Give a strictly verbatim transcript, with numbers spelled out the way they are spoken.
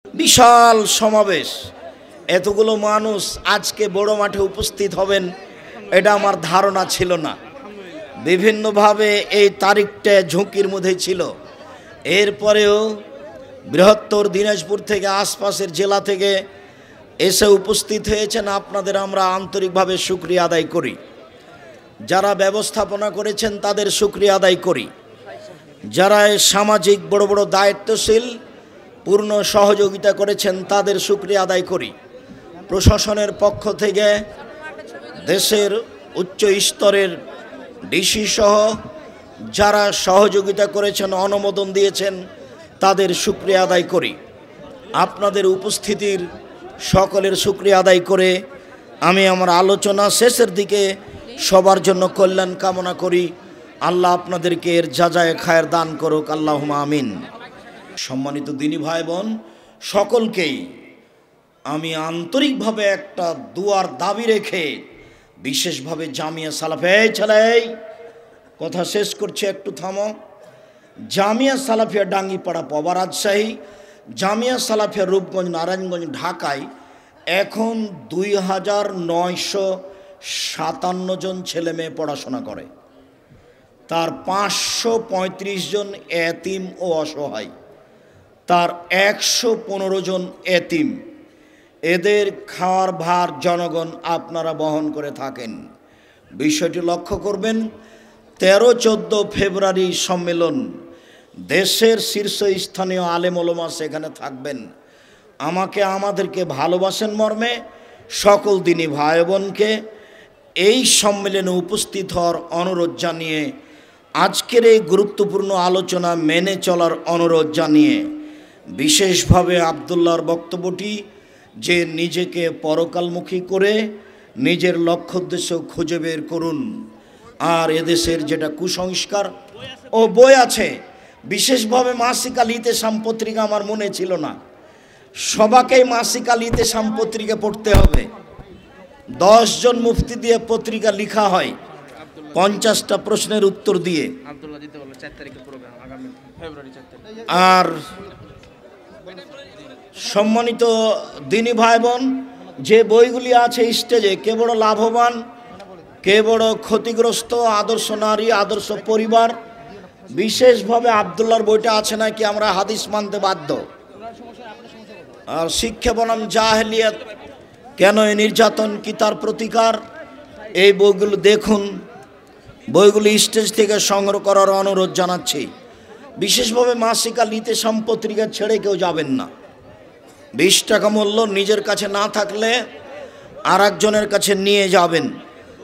বিশাল সমাবেশ, এতগুলো মানুষ আজকে বড় মাঠে উপস্থিত হবেন এটা আমার ধারণা ছিল না। বিভিন্নভাবে এই তারিখটা ঝুঁকির মধ্যে ছিল। এরপরেও বৃহত্তর দিনাজপুর থেকে আশপাশের জেলা থেকে এসে উপস্থিত হয়েছেন, আপনাদের আমরা আন্তরিকভাবে শুকরিয়া আদায় করি। যারা ব্যবস্থাপনা করেছেন তাদের শুকরিয়া আদায় করি। যারা সামাজিক বড় বড় দায়িত্বশীল পূর্ণ সহযোগিতা করেছেন তাদের শুকরিয়া আদায় করি। প্রশাসনের পক্ষ থেকে দেশের উচ্চ স্তরের ডিসি সহ যারা সহযোগিতা করেছেন, অনুমোদন দিয়েছেন, তাদের শুকরিয়া আদায় করি। আপনাদের উপস্থিতির সকলের শুকরিয়া আদায় করে আমি আমার আলোচনা শেষের দিকে সবার জন্য কল্যাণ কামনা করি। আল্লাহ আপনাদেরকে এর যাজায় খায়ের দান করুক, আল্লাহুম্মা আমিন। সম্মানিত দিনী ভাই বোন সকলকেই আমি আন্তরিকভাবে একটা দুয়ার দাবি রেখে বিশেষভাবে জামিয়া সালাফিয়া ছেলেই কথা শেষ করছে, একটু থামো। জামিয়া সালাফিয়া ডাঙ্গিপাড়া পবা রাজশাহী, জামিয়া সালাফিয়া রূপগঞ্জ নারায়ণগঞ্জ ঢাকায় এখন দুই হাজার নয়শো সাতান্ন জন ছেলে মেয়ে পড়াশোনা করে। তার পাঁচশো পঁয়ত্রিশ জন এতিম ও অসহায়, তার একশো পনেরো জন এতিম। এদের খাওয়ার ভার জনগণ আপনারা বহন করে থাকেন। বিষয়টি লক্ষ্য করবেন। তেরো চোদ্দো ফেব্রুয়ারি সম্মেলন, দেশের শীর্ষস্থানীয় আলেম ওলামা সেখানে থাকবেন। আমাকে আমাদেরকে ভালোবাসেন মর্মে সকল দিনী ভাই বোনকে এই সম্মেলনে উপস্থিত হওয়ার অনুরোধ জানিয়ে, আজকের এই গুরুত্বপূর্ণ আলোচনা মেনে চলার অনুরোধ জানিয়ে, বিশেষভাবে আবদুল্লাহর বক্তব্যটি যে নিজেকে পরকালমুখী করে নিজের লক্ষ্য উদ্দেশ্য খুঁজে বের করুন। আর এদেশের যেটা কুসংস্কার ও বই আছে, বিশেষভাবে মাসিক আল ইতেসাম পত্রিকা আমার মনে ছিল না, সবাকেই মাসিক আল ইতেসাম পত্রিকা পড়তে হবে। দশ জন মুফতি দিয়ে পত্রিকা লিখা হয়, পঞ্চাশটা প্রশ্নের উত্তর দিয়ে। আর সম্মানিত দিনী ভাই বোন, যে বইগুলি আছে স্টেজে, কে বড় লাভবান, কে বড় ক্ষতিগ্রস্ত, আদর্শ নারী, আদর্শ পরিবার, বিশেষভাবে আবদুল্লাহর বইটা আছে নাকি আমরা হাদিস মানতে বাধ্য। আর শিক্ষা বনাম জাহেলিয়াত, কেন এই নির্যাতন, কি তার প্রতিকার, এই বইগুলো দেখুন। বইগুলি স্টেজ থেকে সংগ্রহ করার অনুরোধ জানাচ্ছি। বিশেষভাবে মাসিক আল ইতেসাম পত্রিকা ছেড়ে কেউ যাবেন না। বিশ টাকা মূল্য, নিজের কাছে না থাকলে আর একজনের কাছে নিয়ে যাবেন।